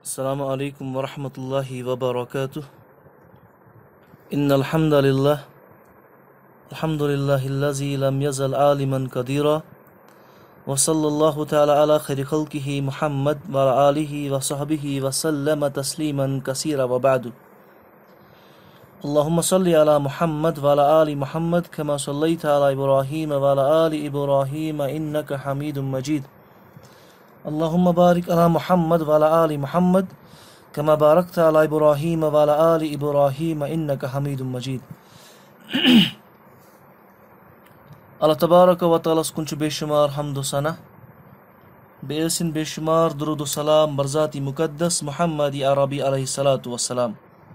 Assalamu alaikum wa rahmatullahi wa barakatuh. Innal hamdalillah. Alhamdulillahi allazi lam yazal aliman qadira. Wa sallallahu ta'ala ala khayri khalqihi Muhammad wa ala alihi wa sahbihi wa sallama tasliman kaseera wa ba'du. Allahumma salli ala Muhammad wa ala ali Muhammad kama sallaita ala Ibrahim wa ala ali Ibrahim innaka Hamidum Majid. Allahumma barik ala Muhammad wa ala ali Muhammad kama barakta ala Ibrahim wa ala ali Ibrahim innaka Hamidum Majid. Allah tabaraka wa ta'ala kunchu beshumar hamdu sana be'esin beshumar durudu salam barzati mukaddas Muhammadi Arabi alayhi salatu wassalam.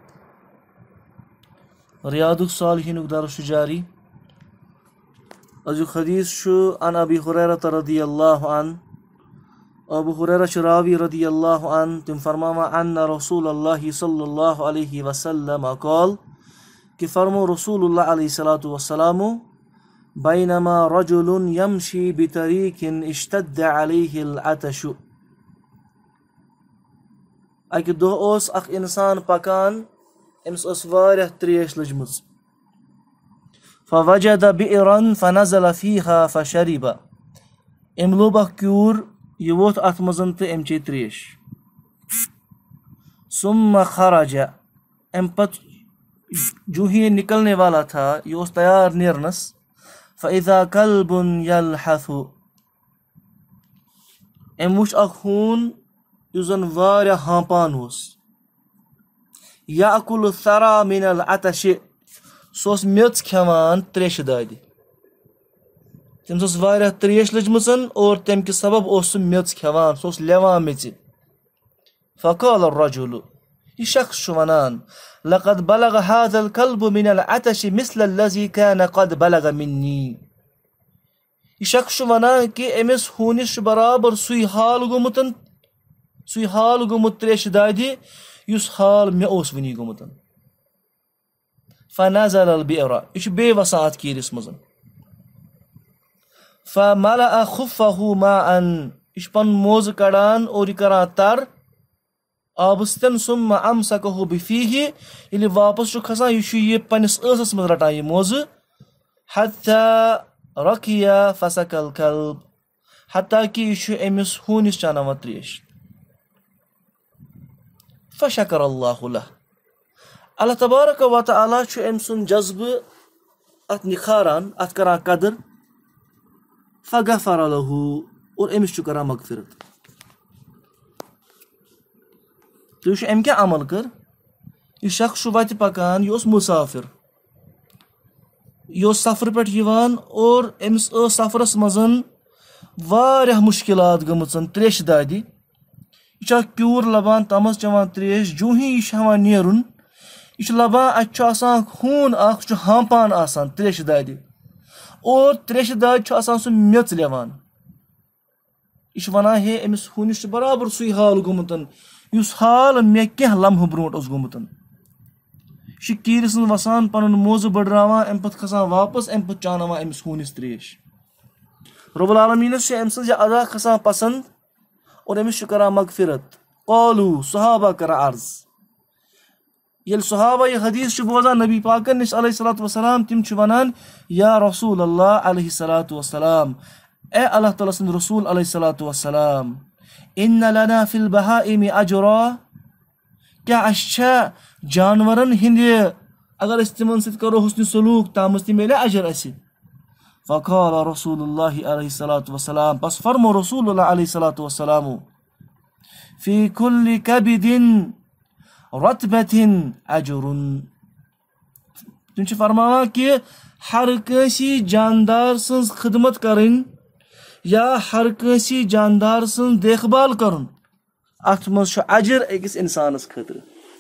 Riyadh As-Saliheen darush jari azuk hadith shu an Abi Hurairah radhiyallahu an. Abu Hurairah Shirawi radhiyallahu an tim farmama anna Rasulullah sallallahu alaihi wasallam qala कि फरमो रसूलुल्लाह अलैहि सलातु वस्सलामु बैनमा रजुलुन यमशी बितरीकिन इश्तद्द अलैहि अल-अतशु अकि दो ओस अख इंसान पकान एम्स ओस वारिया त्रेश लजमुज फवजद बि'रन फनज़ल फीहा फशरिब एम लोब अख क्यूर ये वोथ अथ मजन ते एम चे त्रेश सुम्मा खरज एम पत जो ही निकलने वाला था ये उस तैयार निरनस फ़इज़ा कल्बुन यल्हथु एम वुच अख हून युजन वारिया हांपान होस याकुल थरा मिनल अतश सोस मेच खेवान त्रेश दादि तम्स ओस वारिया त्रेश लजमचन और तम कि सबब ओस मेच खेवान सोस लेवान मेच फ़क़ाल अर्रजुल ये शख्स वनान लक़द बलग हाज़ल कल्बु मिनल अतश मिस्ल अल्लज़ी कान क़द बलग मिन्नी ये शख्स वनान कि एमिस हूनिश बराबर सुई हाल गोमुत त्रेश दादि युस हाल मे ओस वनी गोमुतन फ़नज़ल अल-बि'र ये बे वसात कीरिस मजन फ़मलअ खुफ़्फ़हु माअन ये पन मोज कड़ान और ये करान तर आबस्तन सुम्मा अमसकहु बिफीहि यदि वापस खसान ये पनिस ٲسس मज रटान ये मोज हत्ता रकिया फसकल कल्ब हत्ता कि ये एमिस हूनिस चानावन त्रेश फशकर अल्लाहु लह अल्लाह तबारक व तआला एम सुन जज्ब अत निखारान अत करान कदर फगफर लहु और एमिस करान मगफिरत तो ये अम क्या अमल कर यह शख्स वत पकान यह मुसाफिर यह सफर पे और अमिस सफरस मजन वारिया मुश्किलात गमचन त्रेश दादि यह क्यूर लबान तमस चवान त्रेश जो ही यह हवान नेरुन यह लबान असान खून अख हांपान आसान त्रेश दादि और त्रेश दादि सह मेच लेवान यह वनान हे अमिस हूनिस बराबर सुई हाल गोमुतन युस हाल मे क्या लम्ह ब्रोट ओस गोमुतन यह कीरिस वसान पन मोज बड़रावान अम पत खसान वापस अम पत चानावान अमिस हूनिस त्रेश रब्बुल आलमीनस अम सज अदा खसान पसंद और अमिस करान मगफिरत क़ालू सहाबा कर अर्ज ये सहाबा ये हदीस बोजान नबी पाकन निश अलैहिस्सलातु वस्सलाम तिम वनान या रसूल अल्लाह अलैहिस्सलातु वस्सलाम ए अल्लाह ताला सद रसूल अलैहिस्सलातु वस्सलाम इन्ना लना फिल बहाइम अजरा क्या अच्छा जानवरन हिंदे अगर तिमन सत करो हुस्न सलूक तामस मिले अजर अस फ़क़ाल रसूलुल्लाह अलैहिस्सलातु वस्सलाम बस फरमो रसूलुल्लाह अलैहिस्सलातु वस्सलाम फी कुल्लि कबिदिन रतबतिन अजरुन तुम फरमावा कि हर कंसी जानदार सं खिदमत करन या हर कंसी जानदार सं देखभाल करन अत मज अजर अकिस इंसानस खतर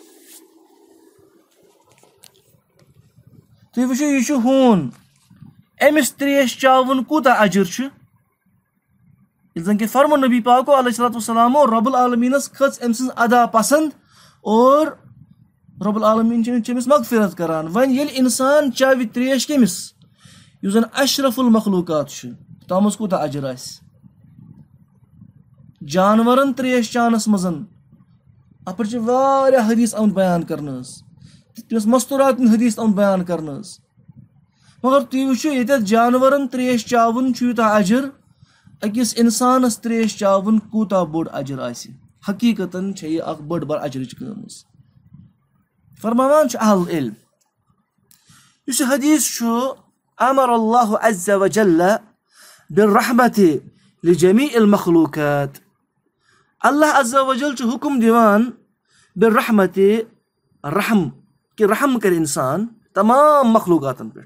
तुम वो यह हून अमिस त्रेश चावन कूता अजर जन कि फरमो नबी पाको अलैहिस्सलातु वस्सलाम रब्बुल आलमीनस खच अम सं अदा पसंद और रब्बुल आलमीन अमिस मगफिरत करान वन ये इंसान चाव त्रेश कमिस युस जन अशरफुल मखलूकात तमस कूता अजर जानवरन त्रेश चानस मजन अपर हदीस आमत बयान कर तमिस मस्तूरात हदीस आमत बयान कर मगर तुम वो ये जानवरन त्रेश चावन यूता अजर अकिस इंसानस त्रेश चावन कूता बोड़ अजर आसि हकीकतन यह बड़ बार अजरच कम फरमान अहल इल्म इस हदीस अमर अल्लाह अज़्ज़ व जल्ल बिर्रहमति लिजमीइल मखलूकात अल्लाह अज़्ज़ व जल हुक्म दिवान बिर्रहमति रहम कि रहम कर इंसान तमाम मखलूकातन पे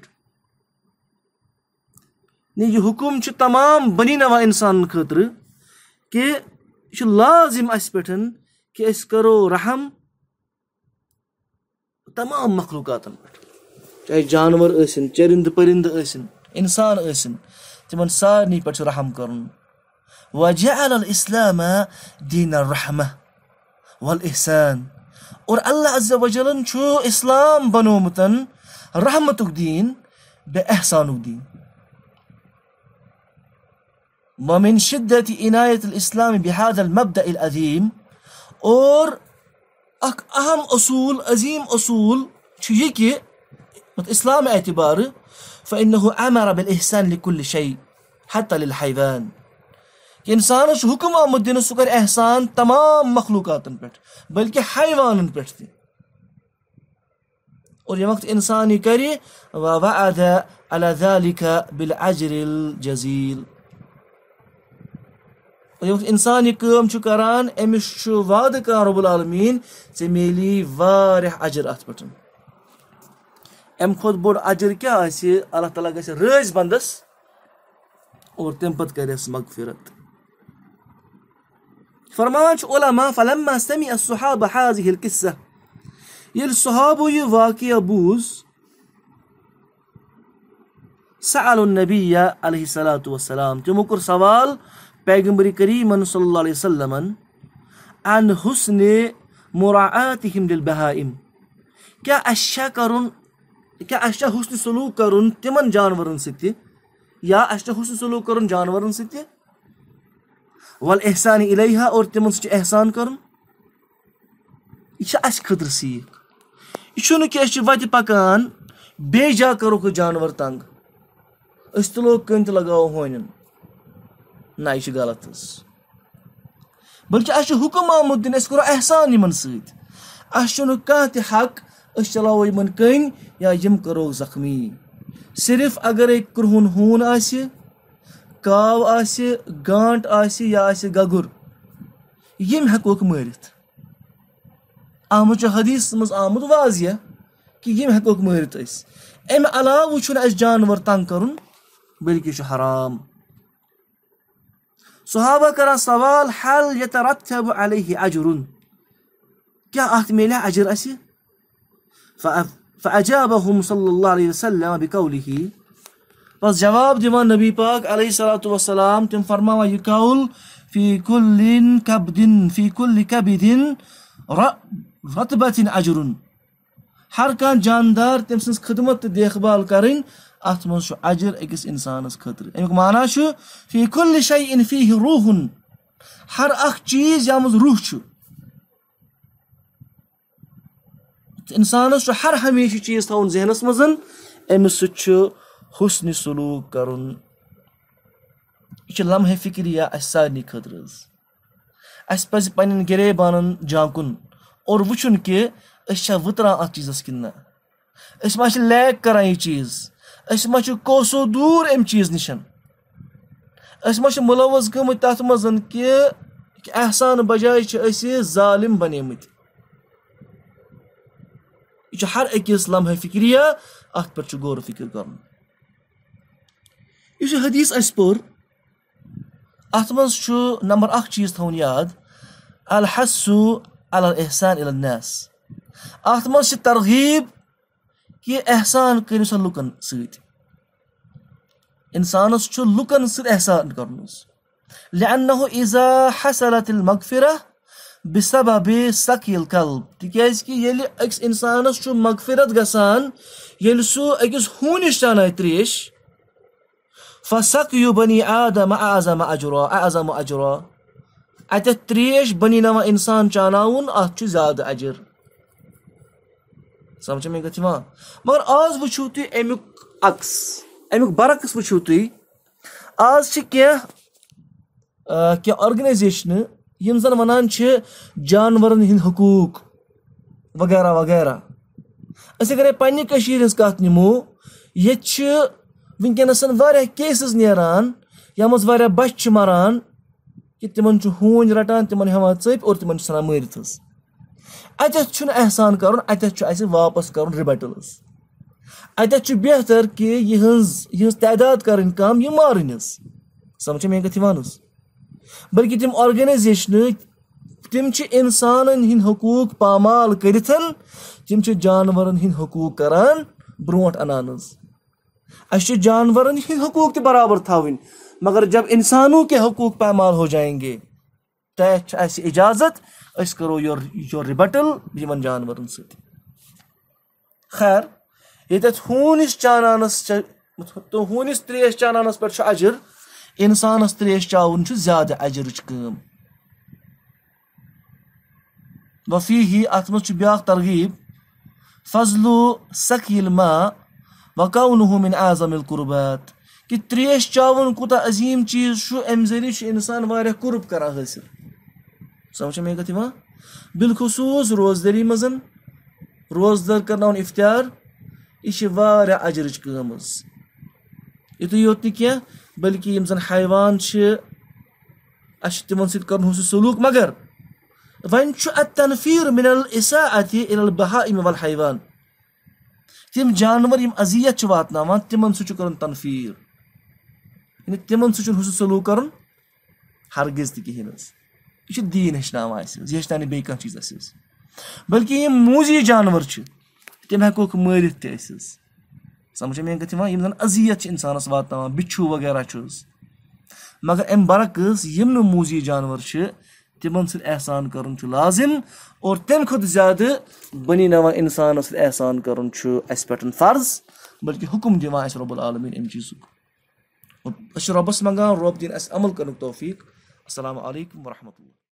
यह हुक्म तमाम बनी नवा इंसान खतर कि लाजिम अस पे कि अस करो रहम तमाम मखलूकातन पे चाहे जानवर ऐसिन चरिंद परिंद ऐसिन इंसान ऐसिन तिमन सारनी पे रहम करन वजअल इस्लाम दीन रहमा वल इहसान और अल्लाह अज़्ज़ व जल्लन इस्लाम बनोमुतन रहमतुक दीन बे एहसानुक दीन वमिन शिद्दत इनायत इस्लाम बिहादा मबदा अज़ीम और अक अहम असूल अजीम असूल यह कि इस्लाम एतबार फ़इन्नहु अमर बिल इहसान लिकुल्लि शै हत्ता लिल हैवान इंसान हुक्म आमुत दिन सह कर एहसान तमाम मखलूकातन पे बल्कि हैवानन पे और ये वक्त इंसान यह करे वअद अला ज़ालिका बिल अज्रिल जज़ील और ये वक्त इंसान यह काम करान अमिस वाद कर रब्बुल आलमीन चे मिली वारियाह अजर अत पे अम खुद बोड़ अजर क्या अल्लाह ताला गस रज बंदस और तम पत करस मगफिरत फरमान उलमा फलम्मा समी अस्सहाबा हाज़िहिल किस्सा ये सहाबो ये वाक़िया बूज़ सअलुन नबिय्य अलैहि सलातु वस्सलाम तिमो कर सवाल पैगंबर करीम सल्लल्लाहु अलैहि वसल्लम अन हुस्न मुराआतिहिम लिल बहाइम क्या अच्छा करुन क्या अच्छा हुस्न सलूक करुन तिमन जानवरन सत्य या अच्छा हुस्न सलूक करुन जानवरन सत्य वल एहसान इलैहा और तिमन सत्य एहसान करुन यह अस खतर सीख यह कि वत पकान बेजा करो जानवर तंग अस तुलो कंत लगाओ होन ना यह गलत बल्कि अस हुक्म आमुत दिन अस करो एहसान यमन सत कह त हक अस चलावो यमन कन या यम करो जख्मी सिर्फ अगर एक कुरहुन हून आसि काव आसि गांट आसि या आसि गगुर यम हेकोक मारित आमुत हदीस मज आमुत वाजिया कि यम हेकोक मारित अमि अलाव वुछुन अस जानवर तंग करुन बल्कि हराम सहाबा करा सवाल हल यतरत्तब अलैहि अजरुन क्या अत मिले अजर अस फ़अजाबहुम सल्लल्लाहु अलैहि वसल्लम बिकौलिही बस जवाब दिवान नबी पाक अलैहिस्सलातु वस्सलाम तिम फरमावा यह कौल फी कुल्लि कबिदिन रतबतिन अजरुन हर कान जानदार तम सन्स खिदमत देखभाल करें अत मज अजर अकिस इंसानस खतर अमुक माना फी कुल्लि शैइन फीहि रूहुन हर अख चीज या मज रूह इंसानस हर हमेशा चीज थवन जहनस मजन अमिस हुस्न सलूक करुन यह लम्हे फिक्रिया अस सारनी खतर अस पज पन्न गिरेबानन झांकुन और वुचुन कि अस वतरा अत चीजस कि ना अस मा लैक करान यह चीज अस मा कोसो दूर अम चीज निशन अस मा मुलवस गमत तथ मजन कि एहसान बजाय जालिम बनेमत यह हर अकिस लम्हे फिक्रिया अत पे गौर फिक्र कर यह हदीस अस पोर अत मज नंबर अख चीज थवन याद अल हस्सु अलल एहसान इलन नास अत मज तरगीब कि एहसान करियो सा लुकन सत इंसानस लुकन सत एहसान करन लिअन्नहु इज़ा हसलतिल मगफिरह बिसबब सकील कल्ब तिकाज कि येल अक्स इंसानस मगफिरत गसान येल सु अकिस हूनिश चानाय त्रेश फसक्यु बनी आदम अअज़म अजरा अतः त्रेश बनी नवा इंसान चानाउन अत ज्यादा अजर समझ में गति मगर आज वुचो तुम अमुक अक्स अमुक बरक्स वुचो तुम आज क्या ऑर्गेनाइजेशन यम जन वनान जानवरन हिंद हकूक वगैरह वगैरह अस अगर पन्ने कशीर हज कत निमो ये वनकनस वारिया केसेस नेरान यम वारिया बच्चे मरान कि तिमन हून रटान तिमन हेवान चप और तिमन सना मरित अतः एहसान कर अतः वापस कर रिबटल्स अतः बेहतर कि यह तादाद कर कम यह मारन समझ में कथ बल्कि तिम ऑर्गेनाइजेशन तिम इंसान हिंद हकूक पामाल कर तिम जानवरन हिंद हकूक करान ब्रोट अनान अस जानवरन हिंद हकूक तो बराबर थावन मगर जब इंसानों के हकूक पामाल हो जाएंगे तह इजाजत अस करो योर रिबटल यमन जानवरन सत खैर ये हूनिस चानानस तो हूनिस त्रेश चानानस पे अजर इंसानस त्रेश चावन ज्यादा अजरच कम वफ़ीही अत मज ब्याख तरगीब फजलु सकील मा वकौनुहु मिन आज़मिल कुर्बात कि त्रेश चावन कुता अजीम चीज अम जरिए इंसान वारिया कुर्ब करा हासिल समझ में कथ बिलखसूस रोजदारी मजन रोजदार करनाउन इफ्तार यह वारिया अजरच कम युतुय योत न क्या बल्कि यम जन हैवान तिमन सत कर सलूक मगर वन तनफीर मिनल इसाअति इलल बहाइम वल हैवान तिम जानवर यम अजियत वातनावान तिमन सह कर तनफीर यानी तिमन सह सलूक कर हरगिज तहन यह दीन हेचनावान यह हेचना बे कह चीज अस बल्कि यम मूजी जानवर तिम हेकोक मारित त समझ में कथ यम जन अजियत इंसानस वातनावान बिच्छू वगैरह मगर अम बरक्स यम न मूजी जानवर तिमन सत एहसान करन लाजिम और तम खुद ज्यादा बनी नवा इंसान सत एहसान करन अस पे फर्ज बल्कि हुक्म दिवान अस रब्बुल आलमीन अम चीज़ुक और रब्बस मंगान रब दिन अस अमल करनुक तौफीक। अस्सलामु अलैकुम वरहमतुल्लाह।